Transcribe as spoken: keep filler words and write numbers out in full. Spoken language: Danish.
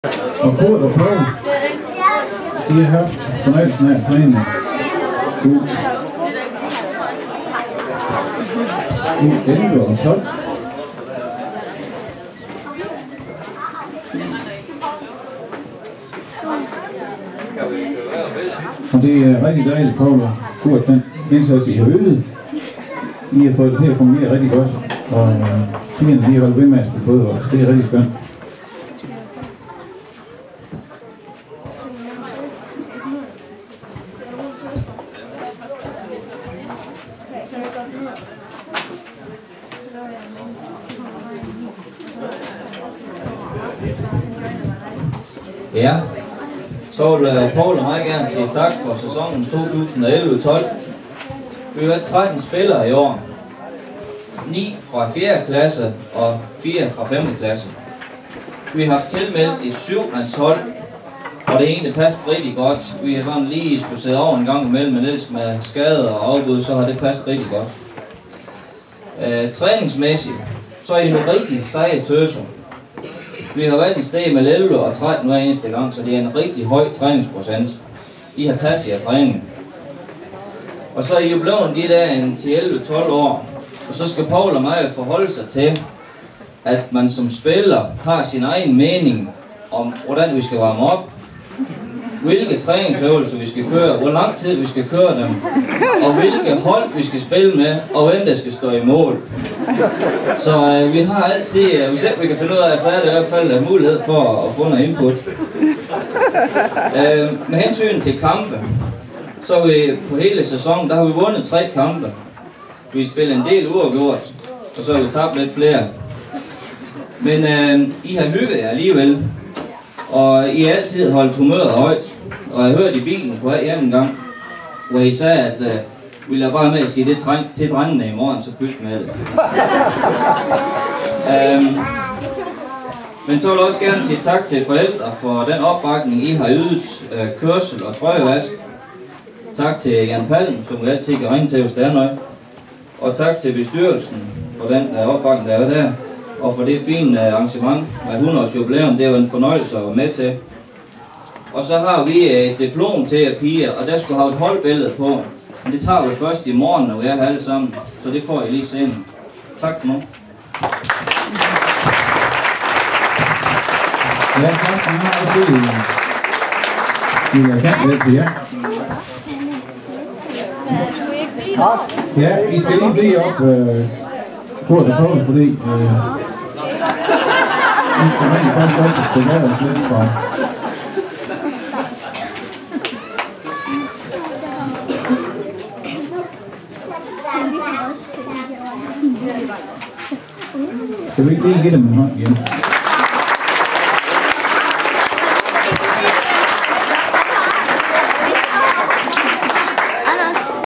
Og Kurt og Paul, de har haft fornøjelsen af at træne u elleve og tolv. Og det er rigtig dejligt, Paul og Kurt, den indsats I har øvet. I har fået det til at fungere rigtig godt, og pigerne lige har holdt ved med at spille fodbold. Det er rigtig skønt. Ja, så vil Paul og mig gerne sige tak for sæsonen to tusind og elleve tolv. Vi har tretten spillere i år. ni fra fjerde klasse og fire fra femte klasse. Vi har haft tilmeldt et syvmandshold, og det egentlig passet rigtig godt. Vi har sådan lige skulle sidde over en gang imellem, men ellers med skader og afbud, så har det passet rigtig godt. Uh, træningsmæssigt, så er I nogle rigtig seje tøser. Vi har været i sted med elleve og tretten hver eneste gang, så det er en rigtig høj træningsprocent. I har plads i jeres træning. Og så er I jo blevet de der en til elleve tolv år, og så skal Paul og mig forholde sig til, at man som spiller har sin egen mening om, hvordan vi skal varme op, hvilke træningsøvelser vi skal køre, hvor lang tid vi skal køre dem, og hvilke hold vi skal spille med, og hvem der skal stå i mål. Så øh, vi har altid, øh, hvis ikke vi kan finde ud af, så er det i hvert fald uh, mulighed for at få noget input. Øh, med hensyn til kampe, så er vi på hele sæsonen, der har vi vundet tre kampe. Vi har spillet en del uafgjort, og så har vi tabt lidt flere. Men øh, I har hygget jer alligevel, og I har altid holdt humøret højt. Og jeg hørte i bilen på vej hjem en gang, hvor I sagde, at øh, vi lader bare med at sige det til drengene i morgen, så pyt med det. øhm, men så vil jeg også gerne sige tak til forældre for den opbakning, I har ydet, øh, kørsel og trøjevask. Tak til Jan Palm, som vi altid kan ringe til, hvis der er noget. Og tak til bestyrelsen for den øh, opbakning, der er der. Og for det fine øh, arrangement med hundrede års jubilæum, det er jo en fornøjelse at være med til. Og så har vi et diplom til jer piger, og der skulle have et holdbillede på. Men det tager vi først i morgen, når vi er her alle sammen. Så det får I lige senere. Tak for nu. Ja, tak for nu. Og så vil jeg gerne lidt til jer. Ja, I skal lige blive op øh, på at prøve, fordi øh, vi skal rigtig faktisk også bevæge os lidt fra. Skal vi ikke lige give dem en hånd igen?